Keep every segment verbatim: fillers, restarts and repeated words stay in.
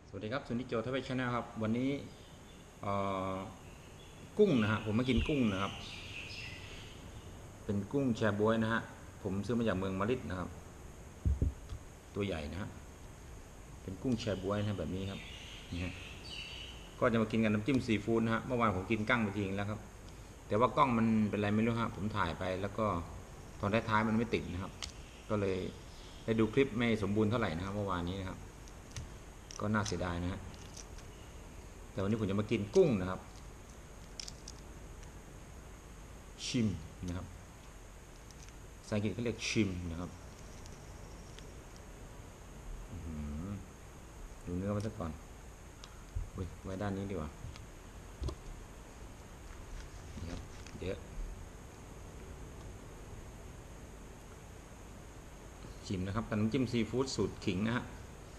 สวัสดีครับสุนิจโจทวีชแนลครับวันนี้กุ้งนะฮะผมมากินกุ้งนะครับเป็นกุ้งแชบ๊วยนะฮะผมซื้อมาจากเมืองมะริดนะครับตัวใหญ่นะฮะเป็นกุ้งแชบ๊วยนะแบบนี้ครับนี่ฮะก็จะมากินกับน้ำจิ้มซีฟู้ดนะฮะเมื่อวานผมกินกั้งไปทีนึงแล้วครับแต่ว่ากล้องมันเป็นอะไรไม่รู้ฮะผมถ่ายไปแล้วก็ตอนท้ายๆมันไม่ติดนะครับก็เลยได้ดูคลิปไม่สมบูรณ์เท่าไหร่นะครับเมื่อวานนี้นะครับก็น่าเสียดายนะฮะแต่วันนี้ผมจะมากินกุ้งนะครับชิมนะครับภาษาอังกฤษเขาเรียกชิมนะครับดูเนื้อมาสักก่อนไว้ด้านนี้ดีกว่านี่ครับเยอะชิมนะครับน้ำจิ้มซีฟู้ดสูตรขิงนะฮะ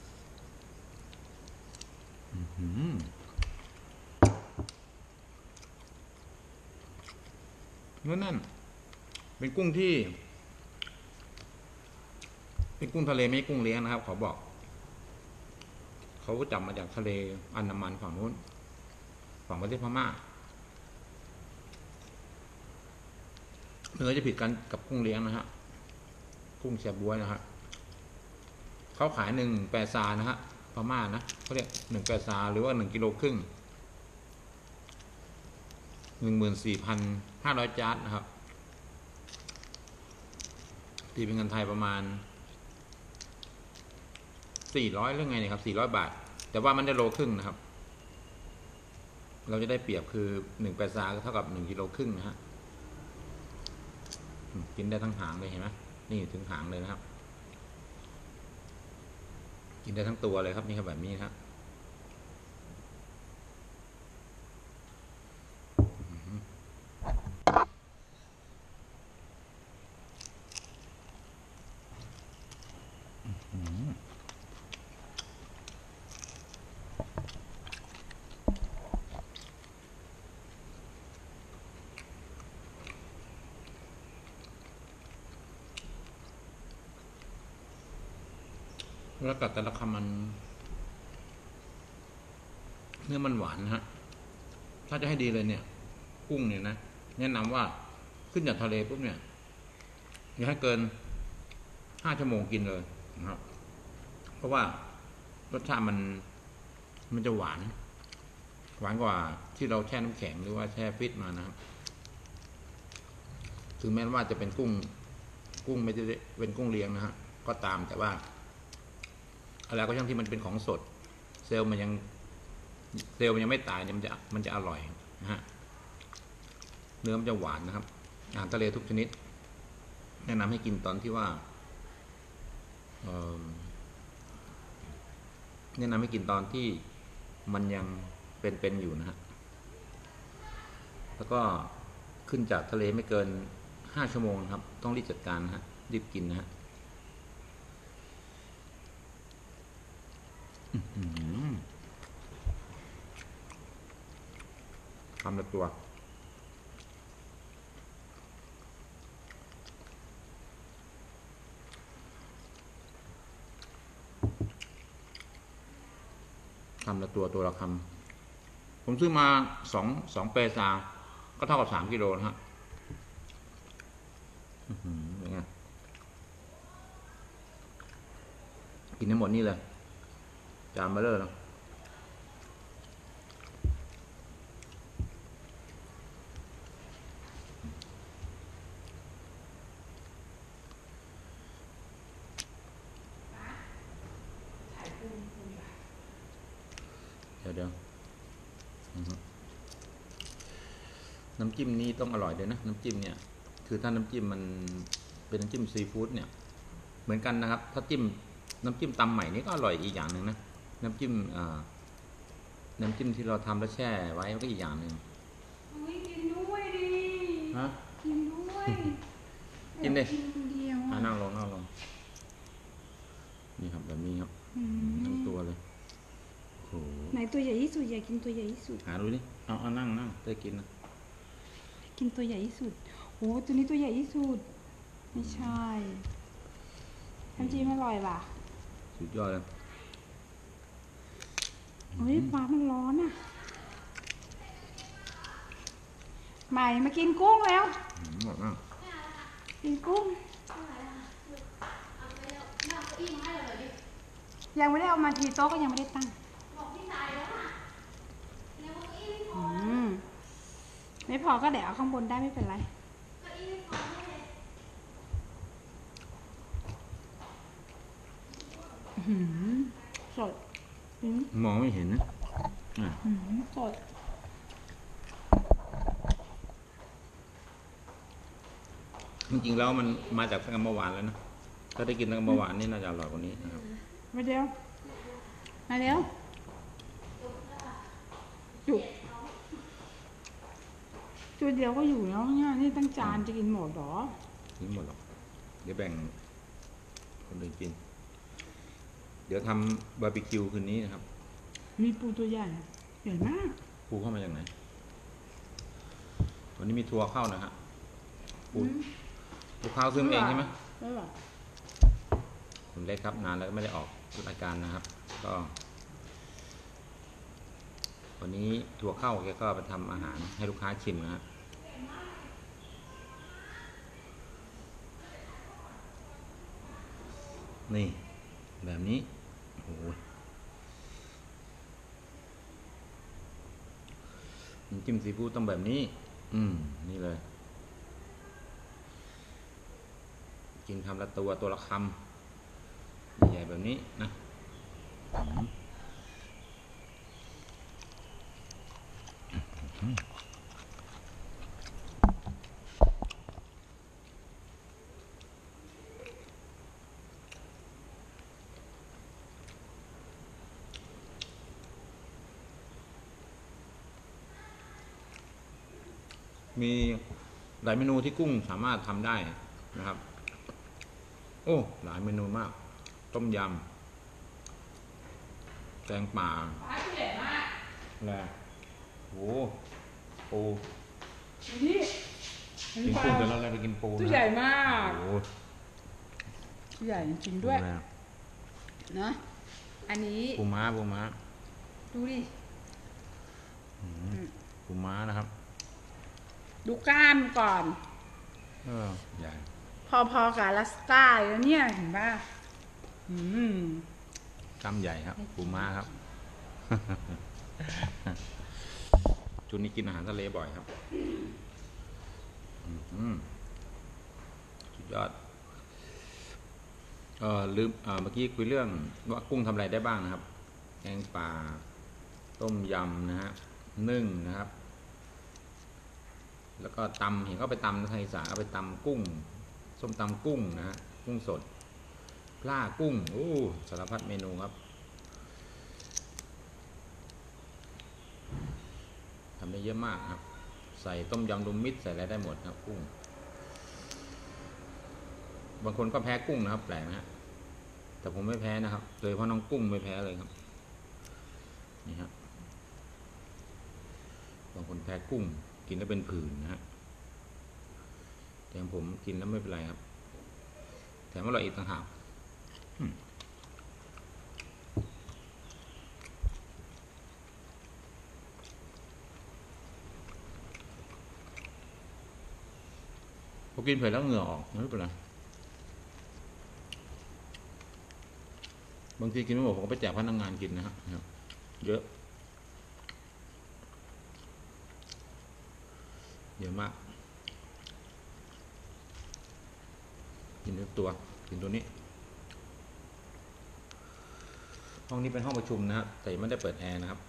เนื้อแน่นเป็นกุ้งที่เป็นกุ้งทะเลไม่กุ้งเลี้ยงนะครับขอบอกเขาจับมาจากทะเลอันดามันฝั่งนู้นฝั่งประเทศพม่าเนื้อจะผิดกันกับกุ้งเลี้ยงนะฮะกุ้งแชบ๊วยนะฮะเขาขายหนึ่งแปดซานะฮะพม่านะเขาเรียกหนึ่งแปดซาหรือว่าหนึ่งกิโลครึ่งหนึ่งหมื่นสี่พันห้าร้อยจาร์ดนะครับตีเป็นเงินไทยประมาณสี่ร้อยเรื่องไงเนี่ยครับสี่ร้อยบาทแต่ว่ามันได้โลครึ่งนะครับเราจะได้เปรียบคือหนึ่งแปดซาเท่ากับหนึ่งกิโลครึ่งนะฮะกินได้ทั้งหางเลยเห็นไหมนี่ถึงหางเลยนะครับกินได้ทั้งตัวเลยครับนี่ครับแบบนี้ครับแล้วกัดแต่ละคำมันเนื้อมันหวานนะฮะถ้าจะให้ดีเลยเนี่ยกุ้งเนี่ยนะแนะนำว่าขึ้นจากทะเลปุ๊บเนี่ยอย่าให้เกินห้าชั่วโมงกินเลยนะครับเพราะว่ารสชาติมันมันจะหวานหวานกว่าที่เราแช่น้ำแข็งหรือว่าแช่ฟิตมานะครับถึงแม้ว่าจะเป็นกุ้งกุ้งไม่ได้เป็นกุ้งเลี้ยงนะฮะก็ตามแต่ว่าอะไรก็ช่างที่มันเป็นของสดเซลล์มันยังเซลล์มันยังไม่ตายเนี่ยมันจะมันจะอร่อยนะฮะเนื้อมันจะหวานนะครับอาหารทะเลทุกชนิดแนะนำให้กินตอนที่ว่าแนะนำให้กินตอนที่มันยังเป็นๆอยู่นะฮะแล้วก็ขึ้นจากทะเลไม่เกินห้าชั่วโมงครับต้องรีบจัดการนะฮะรีบกินนะฮะทำละตัวคำละตัวตัวละคำผมซื้อมาสองสองเปซาก็เท่ากับสามกิโลนะฮะเป็นไงกินทั้งหมดนี่เลยจานเบลเลอร์แล้วเดี๋ยวเดี๋ยวน้ำจิ้มนี้ต้องอร่อยเลยนะน้ำจิ้มเนี่ยคือถ้าน้ำจิ้มมันเป็นน้ำจิ้มซีฟู้ดเนี่ยเหมือนกันนะครับถ้าจิ้มน้ำจิ้มตำใหม่นี่ก็อร่อยอีกอย่างหนึ่งนะน้ำจิ้มน้ำจิ้มที่เราทำแล้วแช่ไว้ก็อีกอย่างหนึ่งกินด้วยดิฮะกินด้วยกินดิเดียวนั่งลงนั่งลงนี่ครับแบบนี้ครับทั้งตัวเลยโอ้ไหนตัวใหญ่ที่สุดอยากกินตัวใหญ่ที่สุดหาดูดิเอาเอานั่งนั่งได้กินนะกินตัวใหญ่ที่สุดโอ้ตัวนี้ตัวใหญ่ที่สุดไม่ใช่น้ำจิ้มอร่อยป่ะสุดยอดเลยเฮ้ยฟ้ามันร้อนอ่ะใหม่มากินกุ้งแล้วอืมอร่อยมากกินกุ้งยังไม่ได้เอามาทีโต๊ะก็ยังไม่ได้ตั้งอืมไม่พอก็เดี๋ยวเอาข้างบนได้ไม่เป็นไรอื้อหือสดอืมมองไม่เห็นนะอ่ะอื้อหือสดจริงๆแล้วมันมาจากตั้งแต่เมื่อวานแล้วนะถ้าได้กินตั้งแต่เมื่อวานนี่น่าจะอร่อยกว่านี้นะครับมาเร็วมาเร็วจุดจุดเดียวก็อยู่แล้วเนี่ยนี่ตั้งจานจะกินหมดเหรอนี่หมดหรอกเดี๋ยวแบ่งคนอื่นกิน เดี๋ยวทำบาร์บีคิวคืนนี้นะครับมีปูตัวใหญ่ใหญ่มากปูเข้ามาจากไหนวันนี้มีทัวร์เข้านะฮะปูปูข้าวซื้อมาเองใช่ไหมไม่หรอกคุณเล็กครับนานแล้วก็ไม่ได้ออกรายการนะครับ ก็ วันนี้ทัวร์เข้าแกก็ไปทำอาหารให้ลูกค้าชิมนะฮะนี่ แบบนี้โอ้โหน้ำจิ้มซีฟู้ดต้องแบบนี้ อืม นี่เลย กินคำละตัวตัวละคำใหญ่ๆแบบนี้นะอืมอืมมีหลายเมนูที่กุ้งสามารถทำได้นะครับ โอ้ หลายเมนูมาก ต้มยำแกงป่าอะไรโอ้ปูนี่กินกุ้งเสร็จแล้วเราไปกินปูตัวนะใหญ่มากโอ้ตัวใหญ่จริงๆด้วยดูนะนะอันนี้ปูม้าปูม้าดูดิอืมปูม้านะครับดูกล้ามก่อนเออใหญ่พอๆกับอลาสก้าแล้วเนี่ยเห็นป่ะอืมกล้ามใหญ่ครับ ปูม้าครับ จุดนี้กินอาหารทะเลบ่อยครับอืมสุดยอดเออลืมเออเมื่อกี้คุยเรื่องว่ากุ้งทำอะไรได้บ้างนะครับแกงป่าต้มยำนะฮะนึ่งนะครับ แล้วก็ตำเห็นเขาไปตำทางอีสานเอาไปตำกุ้งส้มตำกุ้งนะฮะกุ้งสดปลากุ้งโอ้สารพัดเมนูครับทำได้เยอะมากครับ ใส่ต้มยำรวมมิตรใส่อะไรได้หมดครับกุ้งบางคนก็แพ้กุ้งนะครับแปลกนะฮะแต่ผมไม่แพ้นะครับโดยเฉพาะน้องกุ้งไม่แพ้เลยครับนี่ฮะบางคนแพ้กุ้งกินแล้วเป็นผื่นนะฮะแต่ผมกินแล้วไม่เป็นไรครับแถมอร่อยอีกต่างหากพอกินเผ็ดแล้วเหงื่อออกไม่เป็นไรบางทีกินไม่หมดผมก็ไปแจกพนักงานกินนะฮะเยอะเยอะมากกินทุกตัวกินตัวนี้ห้องนี้เป็นห้องประชุมนะครับแต่ไม่ได้เปิดแอร์นะครับ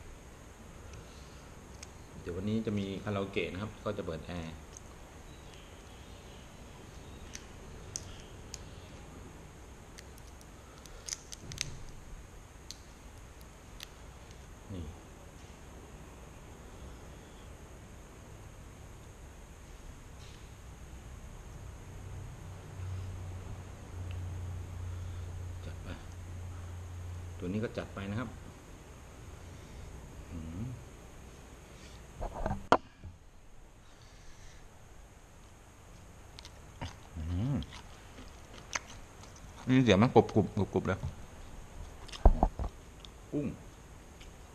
เดี๋ยววันนี้จะมีคาราโอเกะนะครับก็จะเปิดแอร์นี่จัดไปตัวนี้ก็จัดไปนะครับอืมนี่เสียงมันกรุบกรุบกรุบกรุบเลยกุ้ง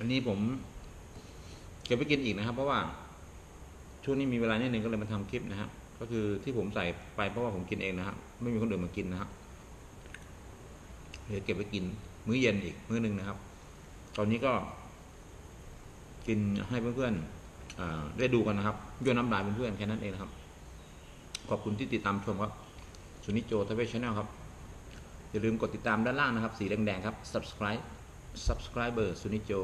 อันนี้ผมเก็บไปกินอีกนะครับ เพราะว่าช่วงนี้มีเวลานิดนึงก็เลยมาทำคลิปนะครับก็คือที่ผมใส่ไปเพราะว่าผมกินเองนะครับไม่มีคนอื่นมากินนะครับเลยเก็บไปกินมื้อเย็นอีกมื้อหนึ่งนะครับ ตอนนี้ก็ กินให้เพื่อนๆได้ดูกันนะครับย่นน้ำลายเพื่อนๆแค่นั้นเองนะครับขอบคุณที่ติดตามชมครับสุนิจโจทเวชแนลครับอย่าลืมกดติดตามด้านล่างนะครับสีแดงๆครับ subscribe subscriber สุนิจโจ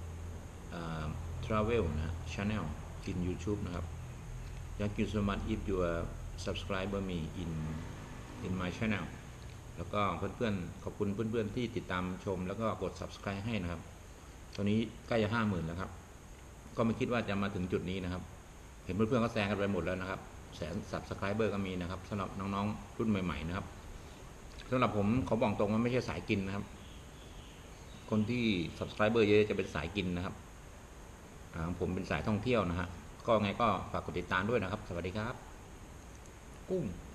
travel นะ channel in YouTube นะครับ Thank you so much if you are subscriber me in in my channel แล้วก็เพื่อนๆขอบคุณเพื่อนๆที่ติดตามชมแล้วก็กด subscribe ให้นะครับตอนนี้ใกล้จะห้าหมื่นแล้วครับก็ไม่คิดว่าจะมาถึงจุดนี้นะครับเห็นเพื่อนๆก็แซงกันไปหมดแล้วนะครับแสน subscriber ก็มีนะครับสำหรับน้องๆรุ่นใหม่ๆนะครับสำหรับผมเขาบอกตรงว่าไม่ใช่สายกินนะครับคนที่ subscriber เยอะจะเป็นสายกินนะครับผมเป็นสายท่องเที่ยวนะฮะก็ไงก็ฝากกดติดตามด้วยนะครับสวัสดีครับกุ้ง